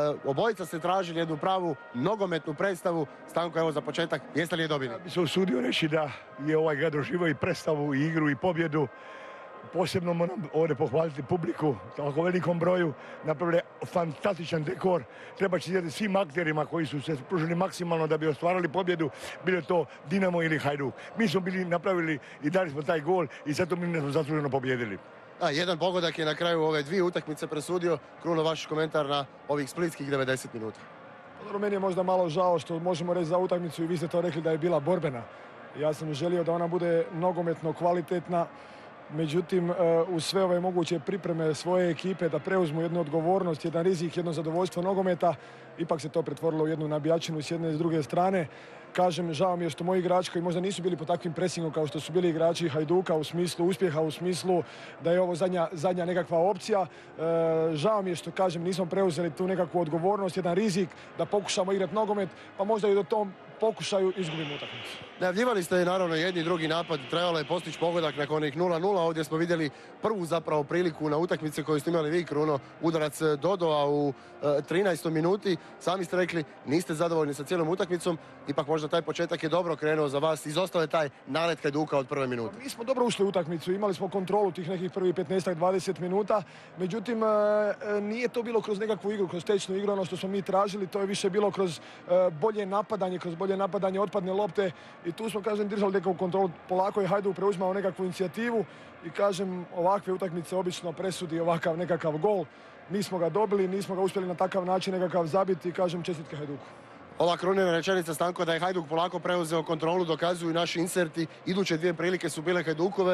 Obojica ste tražili jednu pravu nogometnu predstavu. Stanko, evo za početak, jeste li je dobili? Ja bih se usudio reći da je ovaj grad doživio i predstavu, i igru, i pobjedu. Posebno moram ovdje pohvaliti publiku, tako velikom broju, napravili fantastičan dekor. Treba čestitati svim akterima koji su se pružili maksimalno da bi ostvarili pobjedu, bilo to Dinamo ili Hajduk. Mi smo bili napravili i dali smo taj gol i zato mi smo zasluženo pobjedili. Jedan pogodak je na kraju ove dvije utakmice presudio. Kruno, vaš komentar na ovih splitskih 90 minuta. Meni je možda malo žao što možemo reći za utakmicu i vi ste to rekli da je bila borbena. Ja sam želio da ona bude nogometno kvalitetna. Međutim, uz sve ove moguće pripreme svoje ekipe da preuzmu jednu odgovornost, jedan rizik, jedno zadovoljstvo nogometa, ipak se to pretvorilo u jednu nabijačinu s jedne i s druge strane. Kažem, žao mi je što moji igrači koji možda nisu bili pod takvim presingom kao što su bili igrači Hajduka u smislu uspjeha, u smislu da je ovo zadnja nekakva opcija. Žao mi je što, kažem, nismo preuzeli tu nekakvu odgovornost, jedan rizik da pokušamo igrati nogomet, pa možda i do tom pokušaju izgubimo utakmicu. Najavljivali ste naravno jedni i drugi napad, trebalo je postići pogodak nakon onih 0:0. Ovdje smo vidjeli prvu zapravo priliku na utakmici koju ste imali vi, Kruno, udarac Dodoa u 13. minuti. Sami ste rekli, niste zadovoljni sa cijelom utakmicom, ipak možda taj početak je dobro krenuo za vas, izostao je taj nalet Hajduka od prve minute. Mi smo dobro ušli u utakmicu, imali smo kontrolu tih nekih prvih 15-20 minuta, međutim nije to bilo kroz nekakvu igru, kroz tečnu igru, ono što smo mi tražili, to je više bilo kroz bolje napadanje, otpadne lopte i tu smo, kažem, držali nekakvu kontrolu. Polako je Hajduk preuzimao nekakvu inicijativu i, kažem, ovakve utakmice obično presudi ovakav nekakav gol. Nismo ga dobili, nismo ga uspjeli na takav način nekakav zabiti i, kažem, čestitke Hajduku. Ova krunirana rečenica, Stanko, da je Hajduk polako preuzeo kontrolu, dokazuju naši inserti. Iduće dvije prilike su bile Hajdukove.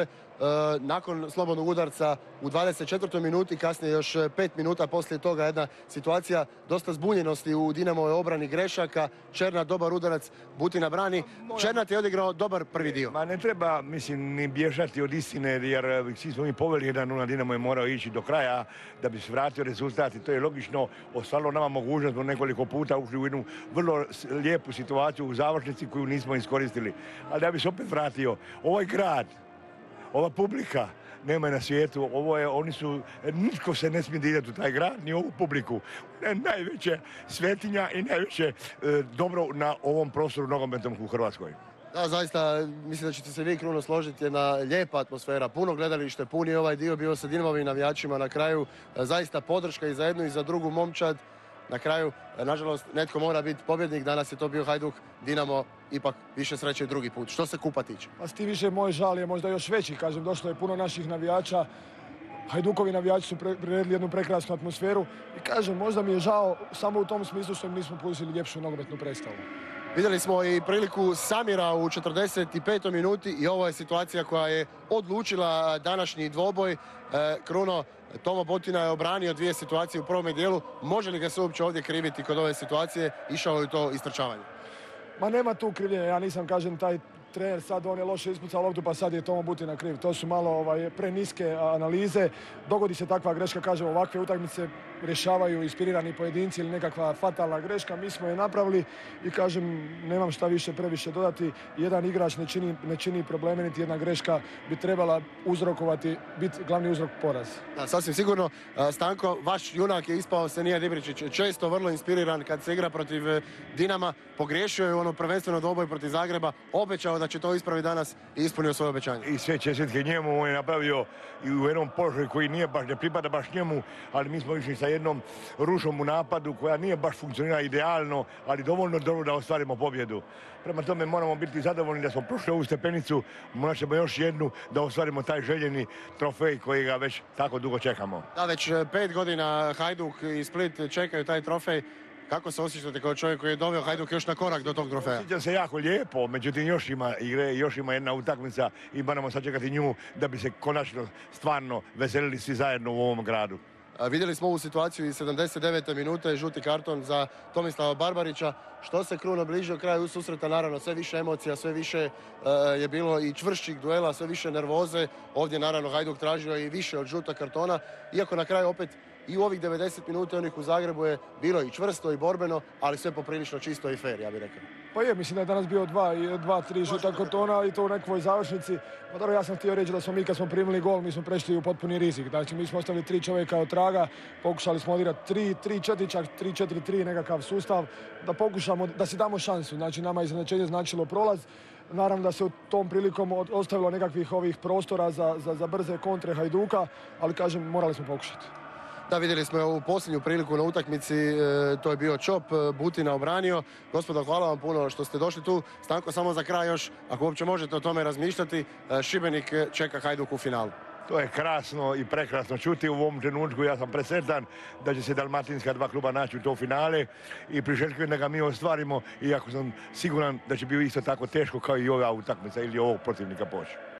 Nakon slobodnog udarca u 24. minuti, kasnije još 5 minuta poslije toga jedna situacija dosta zbunjenosti u Dinamovoj obrani, grešaka. Černat dobar udarac, Butina brani. Černat je odigrao dobar prvi dio. Ma ne treba, mislim, ni bježati od istine, jer svi smo mi poveli 1:0, Dinamo je morao ići do kraja da bi se vratio rezultat i to je logično. Ostalo nama mogućnost, smo nekoliko puta ušli u jednu vrlo lijepu situaciju u završnici koju nismo iskoristili. Ali da bi se opet vratio, ovaj grad, ova publika, nema je na svijetu, nitko se ne smije dirati u taj grad, ni ovu publiku. Najveće svetinja i najveće dobro na ovom prostoru nogometnom u Hrvatskoj. Da, zaista, mislim da ćete se vi, Kruno, složiti, jedna lijepa atmosfera, puno gledalište, puni ovaj dio bio sa Dinamovim navijačima na kraju, zaista podrška i za jednu i za drugu momčad. Na kraju, nažalost, netko mora biti pobjednik, danas je to bio Hajduk, Dinamo ipak više sreće drugi put. Što se kupa tiče? Pa s tim više moj žal je možda još veći, kažem, došlo je puno naših navijača. Hajdukovi navijači su priredili jednu prekrasnu atmosferu i, kažem, možda mi je žao samo u tom smislu što im nismo pustili ljepšu nogometnu predstavu. Vidjeli smo i priliku Samira u 45. minuti i ovo je situacija koja je odlučila današnji dvoboj. Kruno, Tomo Botina je obranio dvije situacije u prvome dijelu. Može li ga se uopće ovdje kriviti kod ove situacije? Išao je to istrčavanje. Ma nema tu krivljenja, ja nisam, kažem, taj trener sad on je loše ispucao loptu pa sad je Tomo Butina kriv. To su malo preniske analize. Dogodi se takva greška, kažem, ovakve utakmice rješavaju inspirirani pojedinci ili nekakva fatalna greška. Mi smo je napravili i, kažem, nemam šta više previše dodati. Jedan igrač ne čini probleme, niti jedna greška bi trebala uzrokovati, biti glavni uzrok poraz. Da, sasvim sigurno. Stanko, vaš junak je ispao Senija Dibričić, često vrlo inspiriran kad se igra protiv Dinama. Pogriješio je ono prvenstveno dvoboj protiv Zagreba, obećao da će to ispraviti danas i ispunio svoje obećanje. I sve čestitke njemu, on je napravio i u jednom položaju koji ne pripada baš njemu, ali mi smo išli sa jednom rušom u napadu koja nije baš funkcionira idealno, ali dovoljno dobro da ostvarimo pobjedu. Prema tome moramo biti zadovoljni da smo prošli ovu stepenicu, morat ćemo još jednu da ostvarimo taj željeni trofej kojega već tako dugo čekamo. Da, već 5 godina Hajduk i Split čekaju taj trofej. Kako se osjećate kao čovjek koji je doveo Hajduk još na korak do tog trofeja? Osjećam se jako lijepo, međutim još ima igre, još ima jedna utakmica i moramo sačekati nju da bi se konačno stvarno veselili svi zajedno u ovom gradu. Vidjeli smo ovu situaciju i 79. minute, žuti karton za Tomislava Barbarića. Što se, Kruno, bližio kraju susreta, naravno sve više emocija, sve više je bilo i čvršćih duela, sve više nervoze. Ovdje naravno Hajduk tražio i više od žuta kartona, iako na kraju opet i u ovih 90 minuta onih u Zagrebu je bilo i čvrsto i borbeno, ali sve poprilično čisto i fair, ja bih rekao. Pa je, mislim da je danas bio 2-3 žuta kartona i to u nekoj završnici. Pa dobro, ja sam htio reći da smo mi kad smo primili gol, mi smo prešli u potpuni rizik. Znači, mi smo ostavili 3 čovjeka od traga, pokušali smo odirati 3-4, čak 3-4-3 nekakav sustav, da pokušamo, da si damo šansu. Znači, nama je iznenađenje značilo prolaz. Naravno da se u tom prilikom ostavilo nekakvih ovih prostora za brze kontre Hajduka, ali kažem, morali smo pokušati. Da, vidjeli smo ovu posljednju priliku na utakmici, to je bio Čop, Butina obranio. Gospodo, hvala vam puno što ste došli tu. Stanko, samo za kraj još, ako uopće možete o tome razmišljati, Šibenik čeka Hajduk u finalu. To je krasno i prekrasno čuti u ovom trenutku. Ja sam presretan da će se dalmatinska 2 kluba naći u to finale i priželjkujem da ga mi ostvarimo, iako sam siguran da će biti isto tako teško kao i ova utakmica ili ovog protivnika poći.